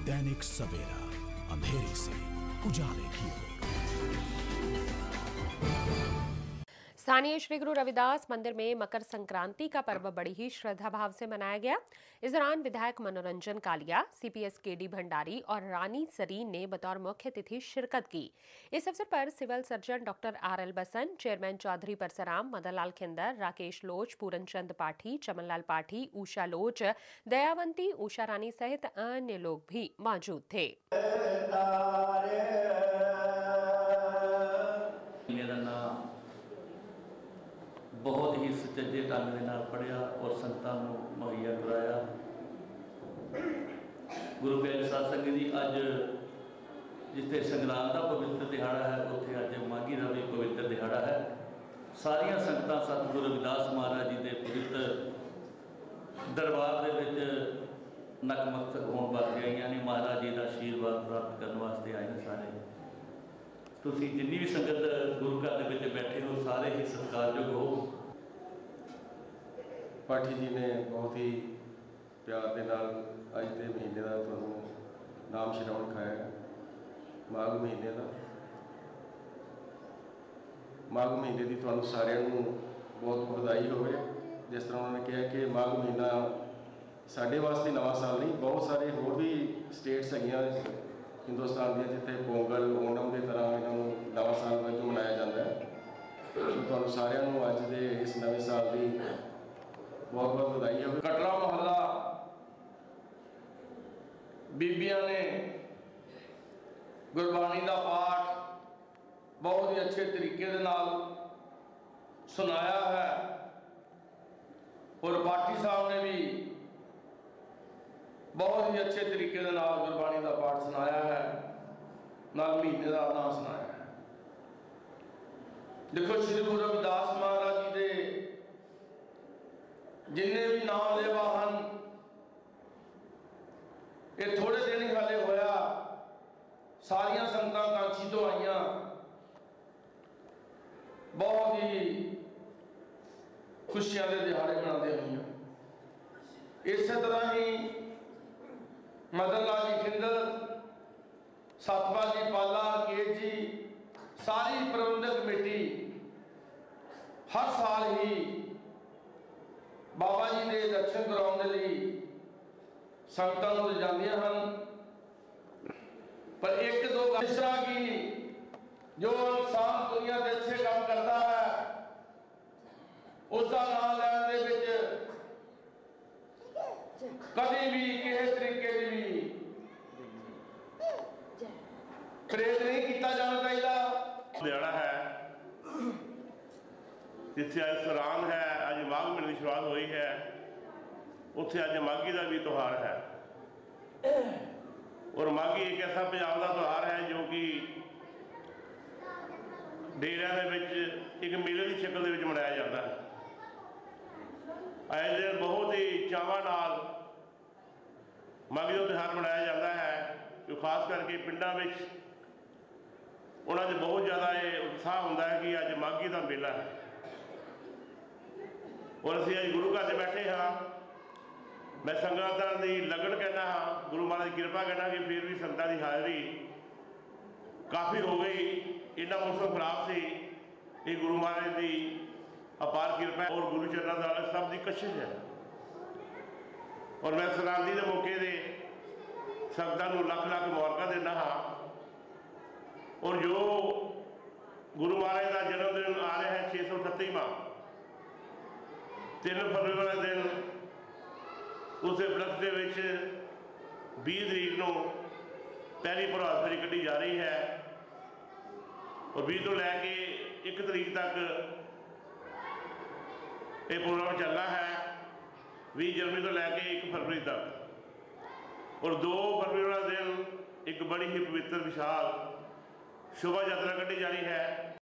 दैनिक सवेरा, अंधेरे से उजाले की ओर। स्थानीय श्री गुरु रविदास मंदिर में मकर संक्रांति का पर्व बड़ी ही श्रद्धा भाव से मनाया गया। इस दौरान विधायक मनोरंजन कालिया, सीपीएस केडी भंडारी और रानी सरीन ने बतौर मुख्य अतिथि शिरकत की। इस अवसर पर civil surgeon doctor RL Basan, chairman Chaudhary Parasram, Madan Lal Khinder, Rakesh Loch, Puran चंद पाठी, चमन लाल पाठी, उषा लोच, दयावंती, उषा रानी सहित अन्य लोग भी मौजूद थे। बहुत ही सुचजे ढंग के नाल पढ़िया और संतां नूं मुहैया कराया। गुरु ग्रंथ साहिब संगत जी अज जिथे संगरांद का पवित्र दिहाड़ा है उत्थे अज माघी का भी पवित्र दिहाड़ा है। सारिया संगतां सतगुरु रविदास महाराज जी के पवित्र दरबार के विच नतमस्तक होने वास्ते आईयां ने। महाराज जी का आशीर्वाद प्राप्त करने वास्ते आए हैं। सारे तुसी जिन्नी भी संगत गुरु घर दे विच बैठे हो सारे ही सत्कारयोग हो। पाठी जी ने बहुत ही प्यार के नाल अज के महीने का तुहानूं नाम श्रवण कराया। माघ महीने का माघ महीने की तुहानूं सारिआं नूं बहुत बधाई होवे। जिस तरह उन्होंने कहा कि माघ महीना साडे वास्ते नवां साल नहीं, बहुत सारे होर भी स्टेट्स हैगियां हिंदुस्तान दी जिथे पोंगल ओणम की तरह इन्हों नवा साल वजों मनाया जाता है। तो तुहानूं सारिआं नूं अज दे इस नवे साल की बहुत बहुत बधाई हो। कटरा मोहल्ला बीबियां ने गुरबाणी का पाठ बहुत ही अच्छे तरीके दे नाल सुनाया है और पाठी साहब ने भी बहुत ही अच्छे तरीके के नाल गुरबाणी का पाठ सुनाया है, नाल महीने का नाम सुनाया है। देखो श्री गुरु रविदास महाराज जी के जिन्ने भी नाम लेवा हैं ये थोड़े दिन ही हाले होया सारिया संगतां कांची तो आईयां, बहुत ही खुशियां के दिहाड़े मनाते हुई। इस तरह ही मदन लाल जी खिंदर, सतपाल जी पाला, केट जी, सारी प्रबंधक कमेटी हर साल ही बाबा जी के दर्शन कराने लिए संगतां नूं जांदियां हन। पर एक दो इस तरह की जो इंसान दुनिया के अच्छे काम करता है उसका नाम लैण दे विच कभी भी किसी तरीके की भी प्रेरित नहीं किया जाना चाहिए। दिहाड़ा है जिथे अज सरान है, अज माघ महीने की शुरुआत हुई है, उत्थे अज माघी का भी त्यौहार है। और माघी एक ऐसा पंजाब का त्यौहार है जो कि डेरिया एक मेले की शक्ल के मनाया जाता है। आए दिन बहुत ही चावां नाल माघी का त्यौहार मनाया जाता है, जो खास करके पिंडां विच उन्होंने बहुत ज़्यादा ये उत्साह होंदा है कि अज माघी का मेला है। और असीं अज गुरु घर से बैठे हाँ, मैं संगतां की लगन कहना हाँ, गुरु महाराज की कृपा कहना कि फिर भी संगतां की हाज़री काफ़ी हो गई। इन्ना मौसम खराब से ये गुरु महाराज की अपार कृपा और गुरु चरणों द्वारा सब की कशिश है। और मैं सरांती के मौके से संगतां नूं लख लख मुबारकां देना हाँ। और जो गुरु महाराज का जन्मदिन आ रहा है 638वां 3 फरवरी वाले दिन, उस उपलक्ष्य के 20 तरीक को पहली प्रभात फेरी कढ़ी जा रही है और 20 तो लैके 1 तरीक तक ये प्रोग्राम चलना है। 20 जनवरी तो लैके 1 फरवरी तक। और 2 फरवरी वाला दिन एक बड़ी ही पवित्र विशाल शोभा यात्रा कढ़ी जानी है।